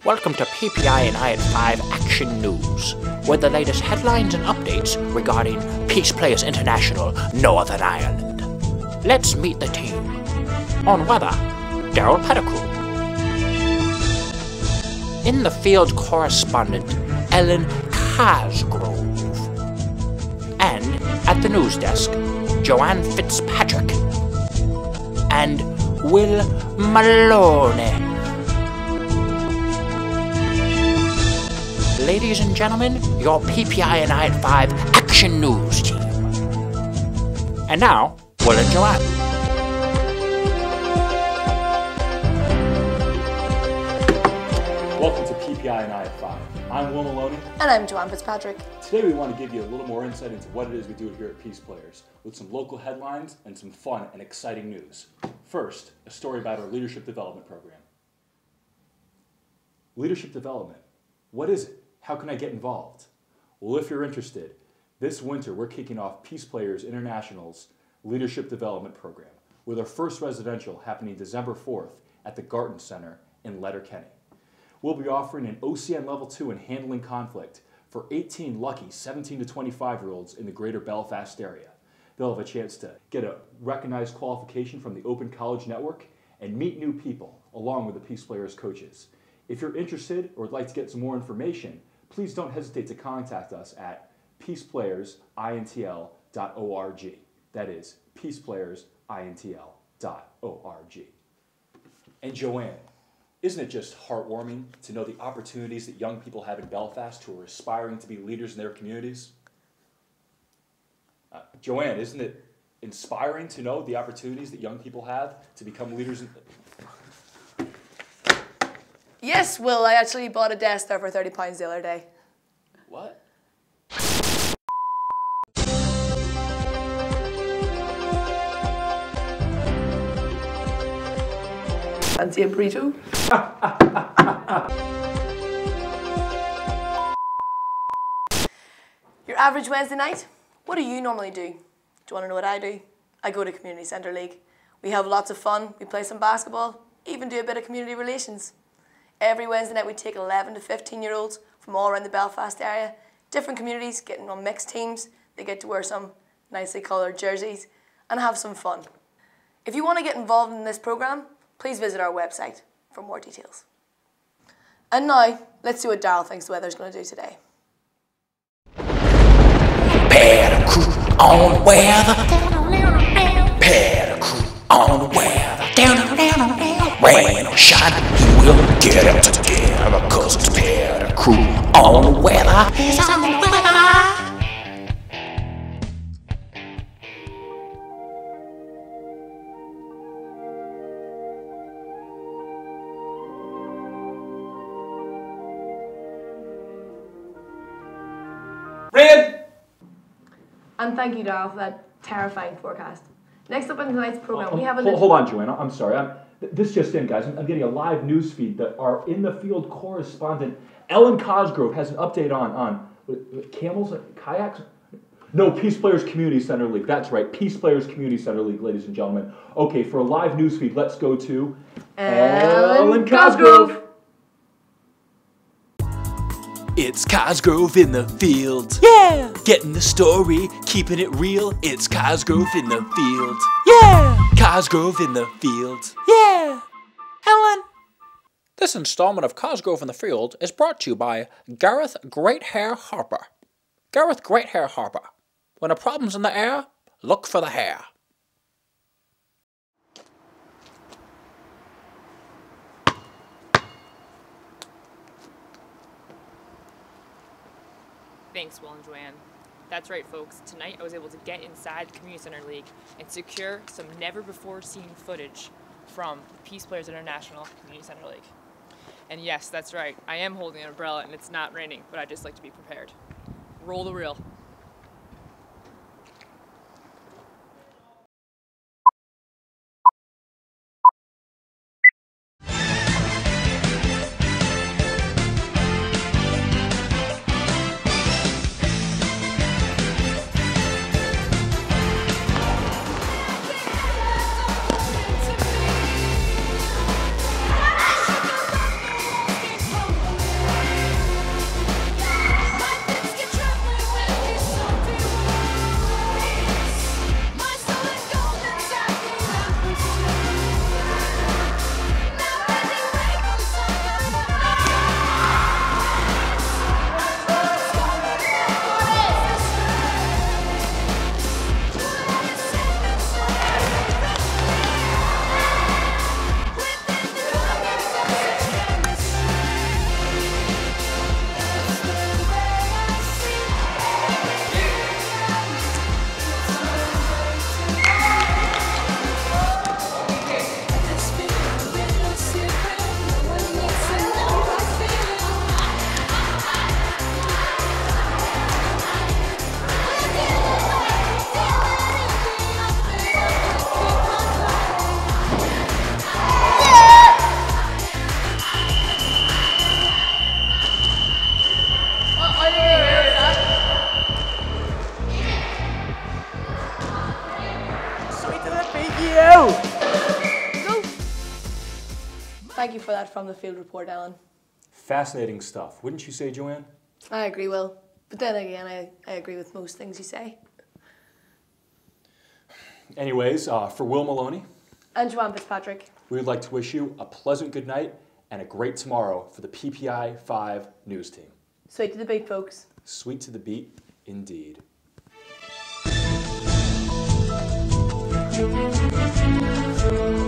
Welcome to PPI and I at 5 Action News, with the latest headlines and updates regarding PeacePlayers International, Northern Ireland. Let's meet the team. On weather, Daryl Pettigrew. In the field correspondent, Ellen Cosgrove. And at the news desk, Joanne Fitzpatrick. And Will Maloney. Ladies and gentlemen, your PPI and I at 5 Action News team. And now, Will and Joanne. Welcome to PPI and I at 5. I'm Will Maloney. And I'm Joanne Fitzpatrick. Today we want to give you a little more insight into what it is we do here at PeacePlayers, with some local headlines and some fun and exciting news. First, a story about our Leadership Development Program. Leadership Development. What is it? How can I get involved? Well, if you're interested, this winter we're kicking off PeacePlayers International's Leadership Development Program, with our first residential happening December 4th at the Garton Center in Letterkenny. We'll be offering an OCN Level 2 in Handling Conflict for 18 lucky 17 to 25-year-olds in the greater Belfast area. They'll have a chance to get a recognized qualification from the Open College Network and meet new people, along with the PeacePlayers coaches. If you're interested or would like to get some more information, please don't hesitate to contact us at peaceplayersinTL.org. That is peaceplayersinTL.org. And Joanne, isn't it just heartwarming to know the opportunities that young people have in Belfast who are aspiring to be leaders in their communities? Joanne, isn't it inspiring to know the opportunities that young people have to become leaders in... Yes, Will, I actually bought a desk there for £30 the other day. What? Fancy a burrito? Your average Wednesday night? What do you normally do? Do you want to know what I do? I go to Community Centre League. We have lots of fun, we play some basketball, even do a bit of community relations. Every Wednesday night we take 11 to 15-year-olds from all around the Belfast area, different communities, getting on mixed teams. They get to wear some nicely coloured jerseys and have some fun. If you want to get involved in this programme, please visit our website for more details. And now, let's see what Daryl thinks the weather's going to do today. Pettigrew on weather. Pettigrew on weather. Rain or shine, he will get it together, cause it's Pettigrew on weather. He's on the weather. Rain! And thank you, Daryl, for that terrifying forecast. Next up on tonight's programme, we have a... Hold on, Joanne. I'm sorry. This just in, guys. I'm getting a live news feed that our in-the-field correspondent, Ellen Cosgrove, has an update on camels, kayaks? No, PeacePlayers Community Center League. That's right, PeacePlayers Community Center League, ladies and gentlemen. Okay, for a live news feed, let's go to... Ellen Cosgrove! It's Cosgrove in the field. Yeah! Getting the story, keeping it real. It's Cosgrove in the field. Yeah! Cosgrove in the field. Yeah! Ellen. This installment of Cosgrove in the Field is brought to you by Gareth Greathair Harper. Gareth Greathair Harper. When a problem's in the air, look for the hair. Thanks, Will and Joanne. That's right, folks. Tonight I was able to get inside the Community Centre League and secure some never-before-seen footage from PeacePlayers International Community Centre League. And yes, that's right. I am holding an umbrella and it's not raining, but I just like to be prepared. Roll the reel. for that from the field report, Ellen. Fascinating stuff, wouldn't you say, Joanne? I agree, Will. But then again, I agree with most things you say. Anyways, for Will Maloney And Joanne Fitzpatrick. we would like to wish you a pleasant good night and a great tomorrow for the PPI 5 news team. Sweet to the beat, folks. Sweet to the beat, indeed. Thank you.